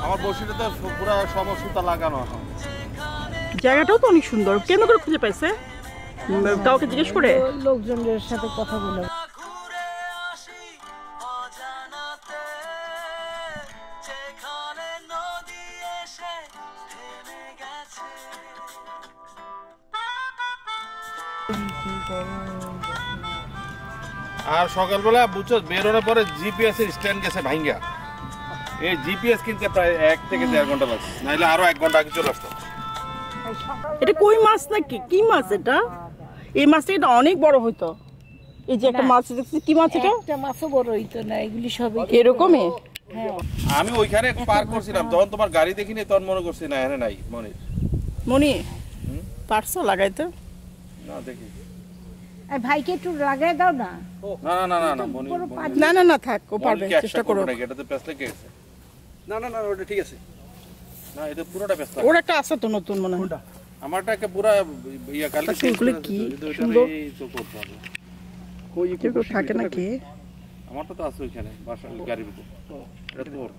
আমার বসিতে তো পুরো সমস্যা লাগানো এখন। জায়গাটাও তো অনেক সুন্দর। কেন করে খুঁজে পাইছে? কাউকে জিজ্ঞেস করে? লোকজনের সাথে কথা বলে। আর সকালবেলা বুঝছো বেরোনোর পরে জিপিএস এর স্ট্যান্ড গেছে ভাঙ্গা। এই জিপিএস কিনতে প্রায় 1 থেকে 1.5 ঘন্টা লাগছে, নাইলে আরো 1 ঘন্টা আগে চলে আসতো। এটা কই মাছ নাকি? কি মাছ এটা? এই মাছটা এটা অনেক বড় হইতো। এই যে একটা মাছ দেখছি, কি মাছ এটা? একটা মাছও বড় হইতো না, এগুলি সবই এরকমই। আমি ওইখানে পার করছিলাম, যখন তোমার গাড়ি দেখিনি তখন মনে করছি না এখানে নাই। মনি পারছো লাগাইতে? না দেখি। এই ভাইকে একটু লাগাই দাও না। না না না না মনি, না না না থাক, ও পারবে, চেষ্টা করো। এটাতে পেছ লেগে গেছে। না না না ওটা ঠিক আছে। না এটা পুরোটা পেছ লাগে। ওর একটা আছে তো নতুন মনে হয়। আমারটা একটা পুরো ইয়া কালকে এগুলো কি সুন্দর তো করতে হবে। কই কেউ থাকে নাকি? আমারটা তো আছে ওইখানে বাসার গাড়ির ভিতর। এটা তোর।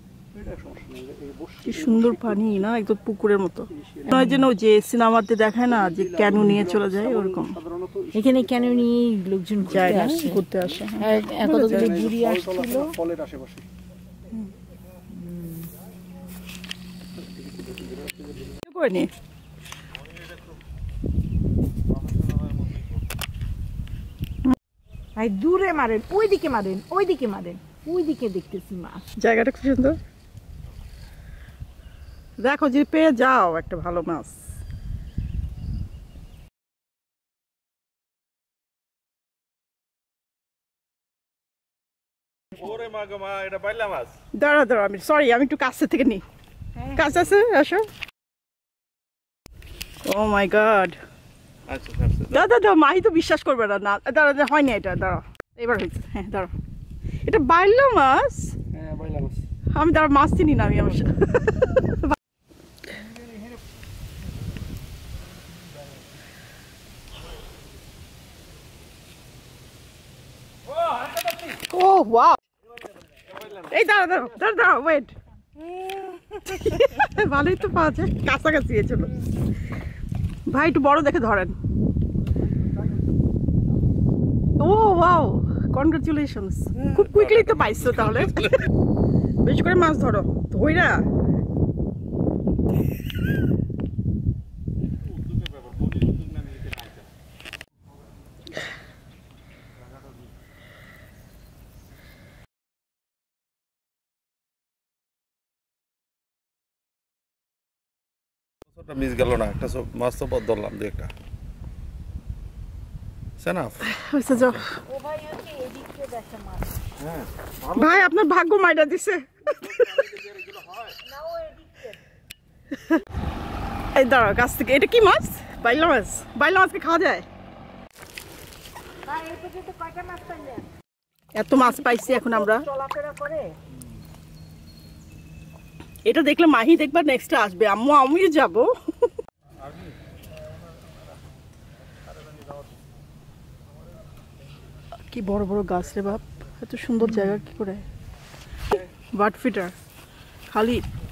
কি সুন্দর পানি না, একদম পুকুরের মতো। নয় যেন যে সিনেমাতে দেখায় না যে ক্যানু নিয়ে চলে যায় ওরকম। এখানে ক্যানু নিয়ে লোকজন যায় না, ঘুরতে আসে। কতগুলো বুড়ি আসছিল ফলের আশেপাশে। করেনি ভাই, দূরে মারেন, ওইদিকে মারেন, ওইদিকে মারেন, ওইদিকে দেখতেছি মাছ। জায়গাটা খুব সুন্দর। দেখো যে পেয়ে যাও একটা ভালো মাছ। ওরে মা গো মা, এটা পাইলা মাছ। দাঁড়া দাঁড়া, আমি সরি, আমি একটু কাছে থেকে নিই। কাছে আছে, আসো। Oh my God. আচ্ছা আচ্ছা। দাদা দাদা, মাহি তো বিশ্বাস করবে না। না দাঁড়া, হয়নি এটা, দাঁড়া, এবার হয়েছে। হ্যাঁ দাঁড়া, এটা বাইলা মাছ। হ্যাঁ বাইলা মাছ। আমি দাঁড়া, মাছ চিনি না আমি অবশ্য। ও ওয়াও, এই দাঁড়া দাঁড়া দাঁড়া দাঁড়া, ওয়েট। ভালোই তো পাওয়া যায়, কাছাকাছি চলো ভাই, একটু বড় দেখে ধরেন। ও ওয়াও, কনগ্রাচুলেশনস, খুব কুইকলি তো পাইছো তাহলে। বেশি করে মাছ ধরো, ধইরা। মিস গেল না, একটা মাছ তো ধরলাম দু একটা। ভাই আপনার ভাগ্য মাইরা দিছে। এই দাঁড়া, গাছ থেকে এটা কি মাছ? বাইলা মাছ। বাইলা মাছকে খাওয়া যায়? এত মাছ পাইছি এখন আমরা। এটা দেখলে মাহি দেখবার নেক্সট আসবে, আম্মু আমিও যাব। কি বড় বড় গাছ রে বাপ, এত সুন্দর জায়গা কি করে? বার্ড ফিটার খালি।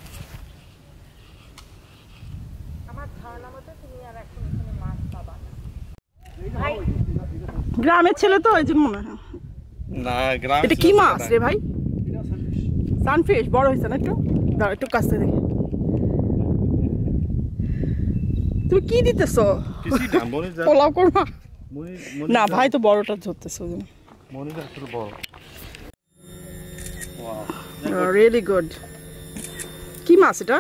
গ্রামের ছেলে তো, এই জন্য মনে হয়। না গ্রাম। এটা কি মাছ রে ভাই? সানফিশ। বড় হয়েছে না একটু? দাঁড়া একটু কাছে দেখি। তুমি কি দিতেছো? পোলাও করবা? না ভাই তো বড়টা ধরতেছো। মনিটা একটু বড়। Really good. কি মাছ এটা?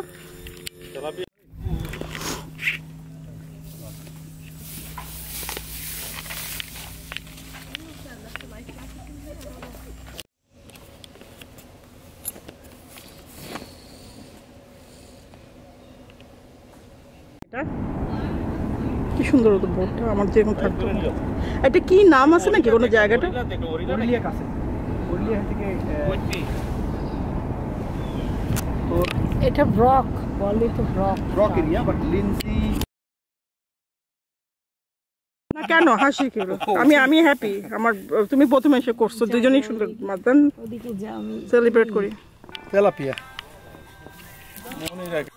কি সুন্দর হতো বোটটা, আমার যেরকম থাকতো। এটা কি নাম আছে নাকি কোনো জায়গাটা? এটা ব্রক বলে তো, ব্রক এরিয়া, বাট লিন্সি না কেন হাসি কেন? আমি হ্যাপি। আমার তুমি প্রথমে এসে করছো, দুজনেই সুন্দর মাছ দেন, ওদিকে যা, আমি সেলিব্রেট করি। তেলাপিয়া। মনে রাখ